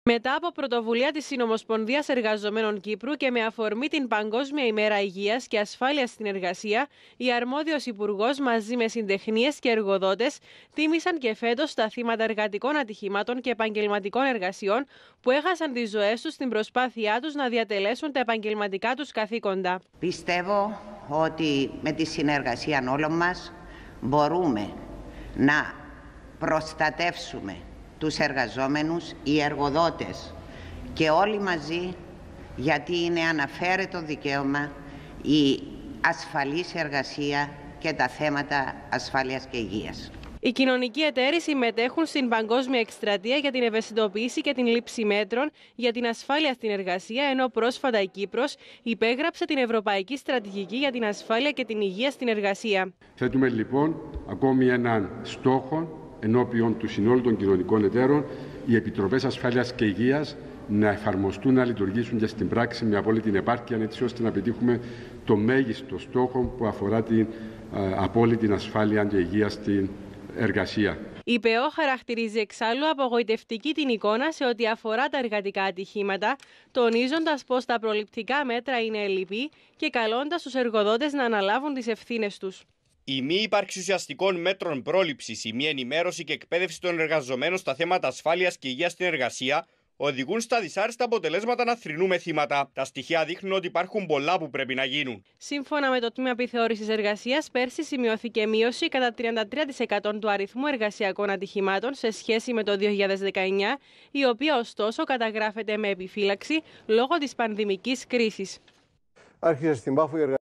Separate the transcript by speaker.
Speaker 1: Μετά από πρωτοβουλία της Συνομοσπονδίας Εργαζομένων Κύπρου και με αφορμή την Παγκόσμια ημέρα υγείας και ασφάλειας στην εργασία, η αρμόδιος υπουργός μαζί με συντεχνίες και εργοδότες τίμησαν και φέτος τα θύματα εργατικών ατυχημάτων και επαγγελματικών εργασιών που έχασαν τις ζωές τους στην προσπάθειά τους να διατελέσουν τα επαγγελματικά τους καθήκοντα.
Speaker 2: Πιστεύω ότι με τη συνεργασία όλων μας μπορούμε να προστατεύσουμε τους εργαζόμενους, οι εργοδότες και όλοι μαζί, γιατί είναι αναφέρετο δικαίωμα η ασφαλής εργασία και τα θέματα ασφάλειας και υγείας.
Speaker 1: Οι κοινωνικοί εταίροι συμμετέχουν στην παγκόσμια εκστρατεία για την ευαισθητοποίηση και την λήψη μέτρων για την ασφάλεια στην εργασία, ενώ πρόσφατα η Κύπρος υπέγραψε την Ευρωπαϊκή Στρατηγική για την Ασφάλεια και την Υγεία στην Εργασία.
Speaker 3: Θέτουμε λοιπόν ακόμη έναν στόχο ενώπιον του συνόλου των κοινωνικών εταίρων, οι Επιτροπές Ασφάλειας και Υγείας να εφαρμοστούν, να λειτουργήσουν και στην πράξη με απόλυτη επάρκεια, έτσι ώστε να πετύχουμε το μέγιστο στόχο που αφορά την απόλυτη ασφάλεια και υγεία στην εργασία.
Speaker 1: Η ΠΕΟ χαρακτηρίζει εξάλλου απογοητευτική την εικόνα σε ό,τι αφορά τα εργατικά ατυχήματα, τονίζοντας πως τα προληπτικά μέτρα είναι ελλειπή και καλώντας τους εργοδότες να αναλάβουν τις ευθύνες τους.
Speaker 4: Η μη ύπαρξη ουσιαστικών μέτρων πρόληψης, η μη ενημέρωση και εκπαίδευση των εργαζομένων στα θέματα ασφάλειας και υγείας στην εργασία οδηγούν στα δυσάρεστα αποτελέσματα να θρηνούμε θύματα. Τα στοιχεία δείχνουν ότι υπάρχουν πολλά που πρέπει να γίνουν.
Speaker 1: Σύμφωνα με το Τμήμα Επιθεώρησης Εργασίας, πέρσι σημειώθηκε μείωση κατά 33% του αριθμού εργασιακών ατυχημάτων σε σχέση με το 2019, η οποία ωστόσο καταγράφεται με επιφύλαξη λόγω της πανδημικής κρίσης.
Speaker 5: Άρχισε στην Πάφο η